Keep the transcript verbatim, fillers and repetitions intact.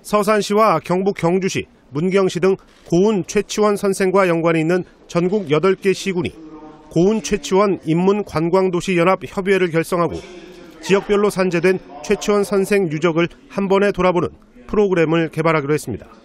서산시와 경북 경주시, 문경시 등 고운 최치원 선생과 연관이 있는 전국 여덟 개 시군이 고운 최치원 인문관광도시연합 협의회를 결성하고 지역별로 산재된 최치원 선생 유적을 한 번에 돌아보는 프로그램을 개발하기로 했습니다.